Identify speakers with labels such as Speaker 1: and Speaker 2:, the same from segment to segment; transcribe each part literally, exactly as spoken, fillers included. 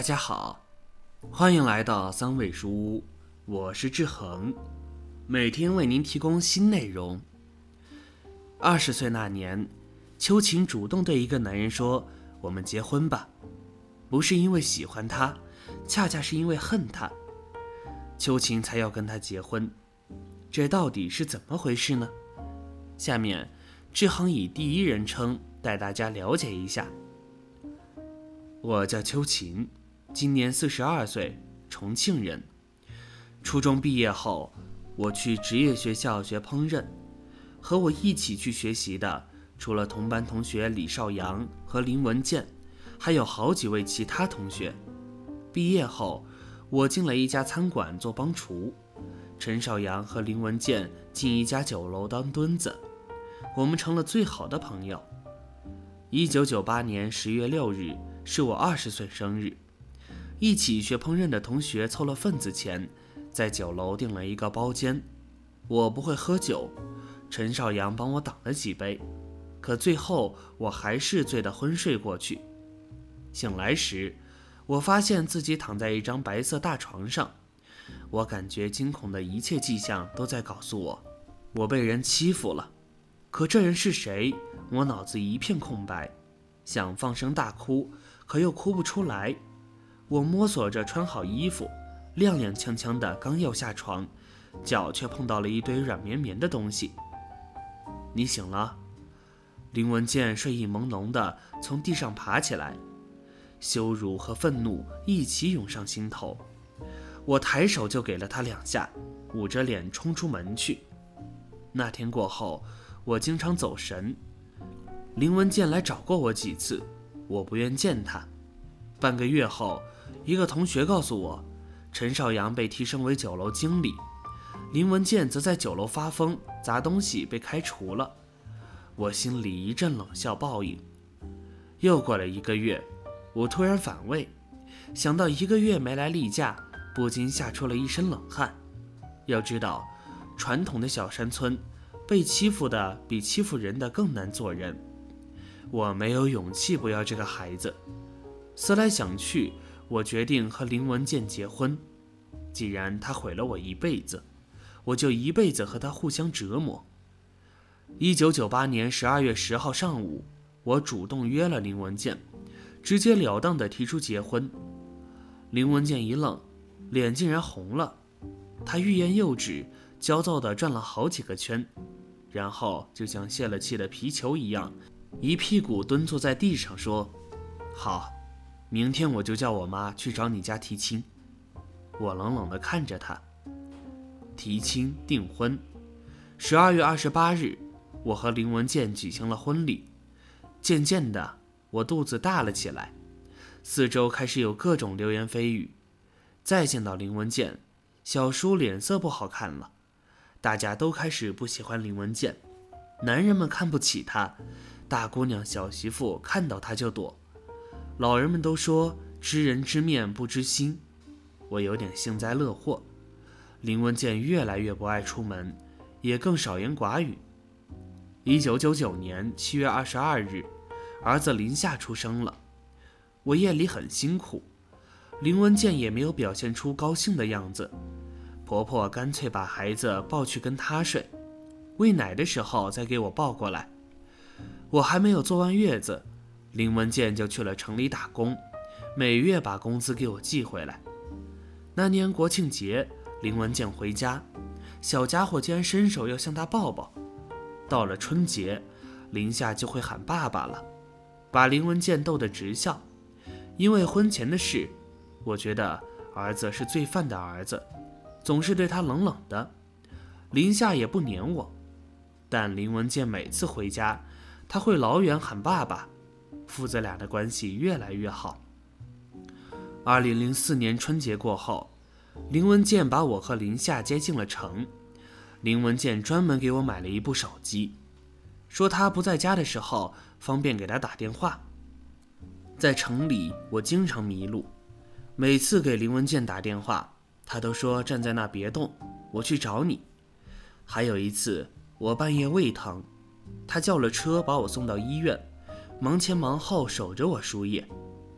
Speaker 1: 家好，欢迎来到三味书屋，我是志恒，每天为您提供新内容。二十岁那年，秋晴主动对一个男人说：“我们结婚吧。”不是因为喜欢他，恰恰是因为恨他，秋晴才要跟他结婚。这到底是怎么回事呢？下面，志恒以第一人称带大家了解一下。我叫秋晴，今年四十二岁，重庆人。初中毕业后，我去职业学校学烹饪。和我一起去学习的，除了同班同学李少阳和林文健，还有好几位其他同学。毕业后，我进了一家餐馆做帮厨，陈少阳和林文健进一家酒楼当墩子，我们成了最好的朋友。一九九八年十月六日是我二十岁生日，一起学烹饪的同学凑了份子钱，在酒楼订了一个包间。我不会喝酒，陈少阳帮我挡了几杯，可最后我还是醉得昏睡过去。醒来时，我发现自己躺在一张白色大床上，我感觉惊恐的一切迹象都在告诉我，我被人欺负了。可这人是谁？我脑子一片空白，想放声大哭，可又哭不出来。我摸索着穿好衣服，踉踉跄跄的刚要下床，脚却碰到了一堆软绵绵的东西。你醒了？林文健睡意朦胧的从地上爬起来，羞辱和愤怒一起涌上心头。我抬手就给了他两下，捂着脸冲出门去。那天过后，我经常走神。林文健来找过我几次，我不愿见他。半个月后，一个同学告诉我，陈少阳被提升为酒楼经理，林文健则在酒楼发疯砸东西被开除了。我心里一阵冷笑报应。又过了一个月，我突然反胃，想到一个月没来例假，不禁吓出了一身冷汗。要知道，传统的小山村，被欺负的比欺负人的更难做人。我没有勇气不要这个孩子。思来想去，我决定和林文健结婚。既然他毁了我一辈子，我就一辈子和他互相折磨。一九九八年十二月十号上午，我主动约了林文健，直截了当地提出结婚。林文健一愣，脸竟然红了。他欲言又止，焦躁地转了好几个圈，然后就像泄了气的皮球一样，一屁股蹲坐在地上说：“好，明天我就叫我妈去找你家提亲。”我冷冷地看着他。提亲订婚，十二月二十八日，我和林文健举行了婚礼。渐渐的，我肚子大了起来，四周开始有各种流言蜚语。再见到林文健，小叔脸色不好看了，大家都开始不喜欢林文健，男人们看不起他，大姑娘小媳妇看到他就躲，老人们都说知人知面不知心。我有点幸灾乐祸。林文健越来越不爱出门，也更少言寡语。一九九九年七月二十二日，儿子林夏出生了。我夜里很辛苦，林文健也没有表现出高兴的样子。婆婆干脆把孩子抱去跟他睡，喂奶的时候再给我抱过来。我还没有坐完月子，林文健就去了城里打工，每月把工资给我寄回来。那年国庆节，林文健回家，小家伙竟然伸手要向他抱抱。到了春节，林夏就会喊爸爸了，把林文健逗得直笑。因为婚前的事，我觉得儿子是罪犯的儿子，总是对他冷冷的。林夏也不黏我，但林文健每次回家，他会老远喊爸爸，父子俩的关系越来越好。二零零四年春节过后，林文健把我和林夏接进了城。林文健专门给我买了一部手机，说他不在家的时候方便给他打电话。在城里，我经常迷路，每次给林文健打电话，他都说站在那别动，我去找你。还有一次，我半夜胃疼，他叫了车把我送到医院，忙前忙后守着我输液。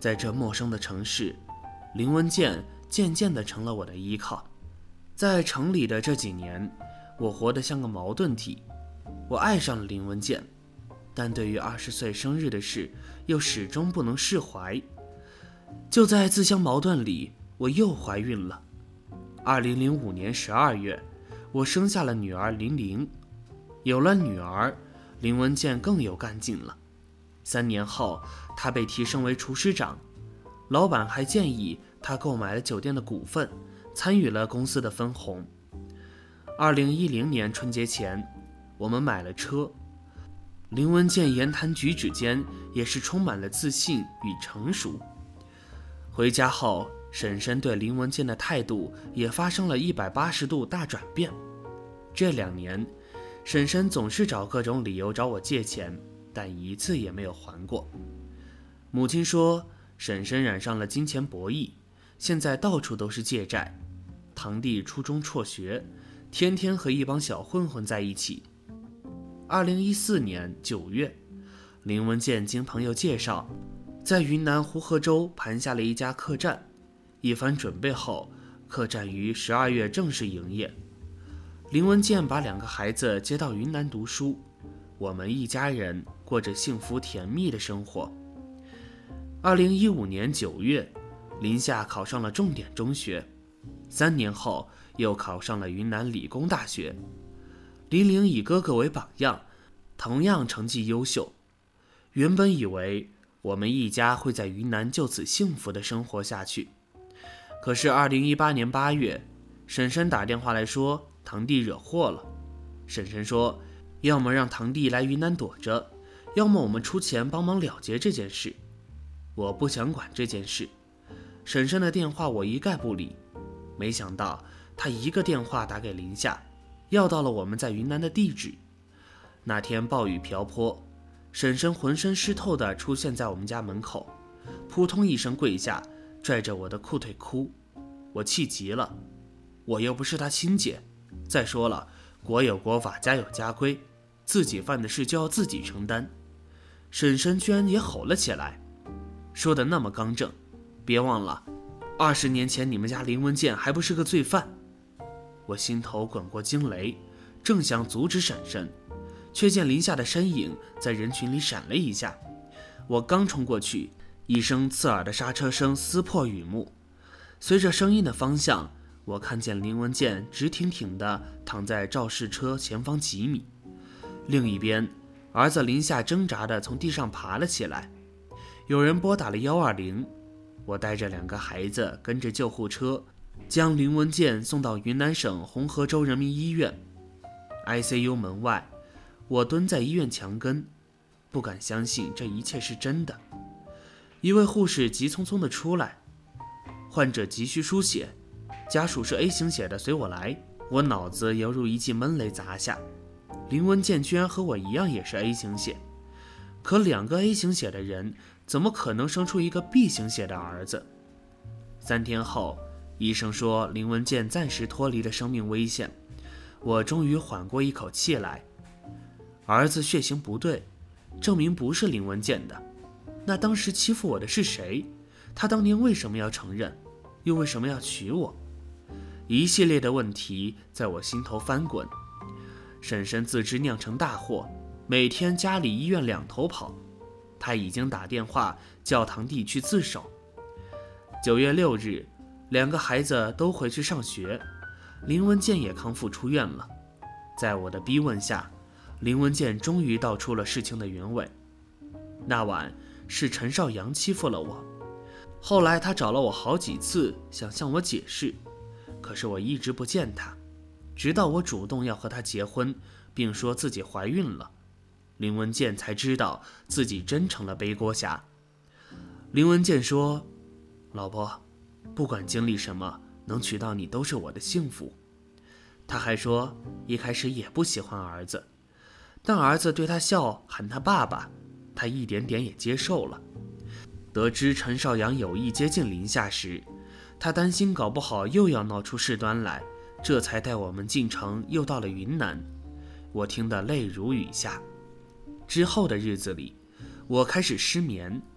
Speaker 1: 在这陌生的城市，林文健渐渐地成了我的依靠。在城里的这几年，我活得像个矛盾体。我爱上了林文健，但对于二十岁生日的事又始终不能释怀。就在自相矛盾里，我又怀孕了。二零零五年十二月，我生下了女儿林玲。有了女儿，林文健更有干劲了。三年后，他被提升为厨师长，老板还建议他购买了酒店的股份，参与了公司的分红。二零一零年春节前，我们买了车。林文健言谈举止间也是充满了自信与成熟。回家后，婶婶对林文健的态度也发生了一百八十度大转变。这两年，婶婶总是找各种理由找我借钱，但一次也没有还过。母亲说，婶婶染上了金钱博弈，现在到处都是借债。堂弟初中辍学，天天和一帮小混混在一起。二零一四年九月，林文健经朋友介绍，在云南呼和州盘下了一家客栈。一番准备后，客栈于十二月正式营业。林文健把两个孩子接到云南读书，我们一家人过着幸福甜蜜的生活。二零一五年九月，林夏考上了重点中学，三年后又考上了云南理工大学。林玲以哥哥为榜样，同样成绩优秀。原本以为我们一家会在云南就此幸福的生活下去，可是二零一八年八月，婶婶打电话来说堂弟惹祸了。婶婶说，要么让堂弟来云南躲着，要么我们出钱帮忙了结这件事。我不想管这件事，婶婶的电话我一概不理。没想到她一个电话打给林夏，要到了我们在云南的地址。那天暴雨瓢泼，婶婶浑身湿透地出现在我们家门口，扑通一声跪下，拽着我的裤腿哭。我气急了，我又不是她亲姐。再说了，国有国法，家有家规，自己犯的事就要自己承担。婶婶居然也吼了起来，说得那么刚正，别忘了，二十年前你们家林文健还不是个罪犯。我心头滚过惊雷，正想阻止婶婶，却见林夏的身影在人群里闪了一下。我刚冲过去，一声刺耳的刹车声撕破雨幕。随着声音的方向，我看见林文健直挺挺地躺在肇事车前方几米，另一边，儿子林夏挣扎地从地上爬了起来。有人拨打了一二零，我带着两个孩子跟着救护车，将林文健送到云南省红河州人民医院。I C U 门外，我蹲在医院墙根，不敢相信这一切是真的。一位护士急匆匆地出来，患者急需输血，家属是 A 型血的，随我来。我脑子犹如一记闷雷砸下，林文健居然和我一样也是 A 型血，可两个 A 型血的人怎么可能生出一个 B 型血的儿子？三天后，医生说林文健暂时脱离了生命危险，我终于缓过一口气来。儿子血型不对，证明不是林文健的。那当时欺负我的是谁？他当年为什么要承认？又为什么要娶我？一系列的问题在我心头翻滚。婶婶自知酿成大祸，每天家里医院两头跑，她已经打电话叫堂弟去自首。九月六日，两个孩子都回去上学，林文健也康复出院了。在我的逼问下，林文健终于道出了事情的原委。那晚是陈少阳欺负了我，后来他找了我好几次，想向我解释，可是我一直不见他，直到我主动要和他结婚，并说自己怀孕了，林文健才知道自己真成了背锅侠。林文健说，老婆，不管经历什么，能娶到你都是我的幸福。他还说，一开始也不喜欢儿子，但儿子对他笑，喊他爸爸，他一点点也接受了。得知陈少阳有意接近林夏时，他担心搞不好又要闹出事端来，这才带我们进城，又到了云南。我听得泪如雨下。之后的日子里，我开始失眠，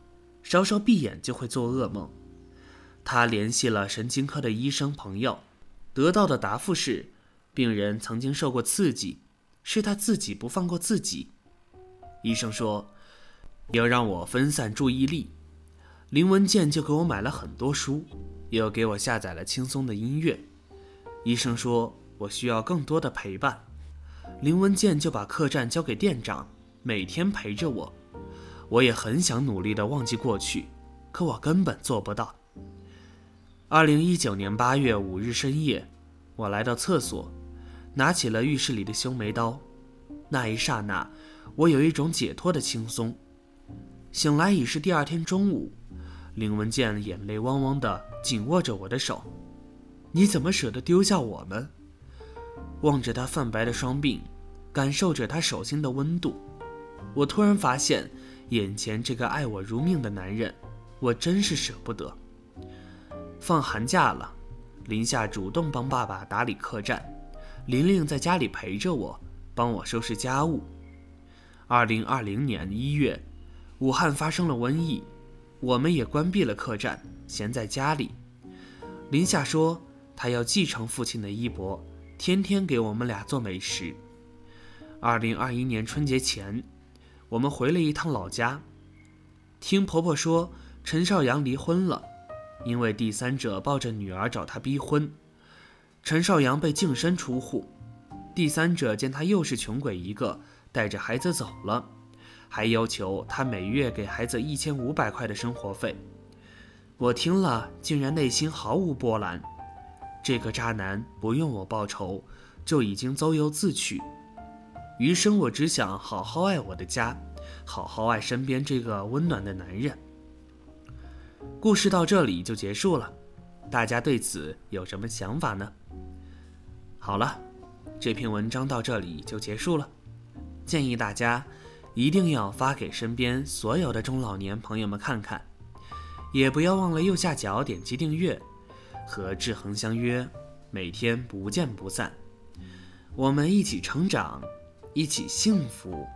Speaker 1: 稍稍闭眼就会做噩梦。他联系了神经科的医生朋友，得到的答复是，病人曾经受过刺激，是他自己不放过自己。医生说，要让我分散注意力，林文健就给我买了很多书，又给我下载了轻松的音乐。医生说我需要更多的陪伴，林文健就把客栈交给店长，每天陪着我。我也很想努力地忘记过去，可我根本做不到。二零一九年八月五日深夜，我来到厕所，拿起了浴室里的修眉刀。那一刹那，我有一种解脱的轻松。醒来已是第二天中午，林文健眼泪汪汪地紧握着我的手。你怎么舍得丢下我们？望着他泛白的双鬓，感受着他手心的温度，我突然发现眼前这个爱我如命的男人，我真是舍不得。放寒假了，林夏主动帮爸爸打理客栈，玲玲在家里陪着我，帮我收拾家务。二零二零年一月，武汉发生了瘟疫，我们也关闭了客栈，闲在家里。林夏说她要继承父亲的衣钵，天天给我们俩做美食。二零二一年春节前，我们回了一趟老家，听婆婆说陈少阳离婚了，因为第三者抱着女儿找他逼婚，陈少阳被净身出户。第三者见他又是穷鬼一个，带着孩子走了，还要求他每月给孩子一千五百块的生活费。我听了竟然内心毫无波澜，这个渣男不用我报仇就已经咎由自取，余生我只想好好爱我的家，好好爱身边这个温暖的男人。故事到这里就结束了，大家对此有什么想法呢？好了，这篇文章到这里就结束了，建议大家一定要发给身边所有的中老年朋友们看看，也不要忘了右下角点击订阅，和志恒相约，每天不见不散。我们一起成长，一起幸福。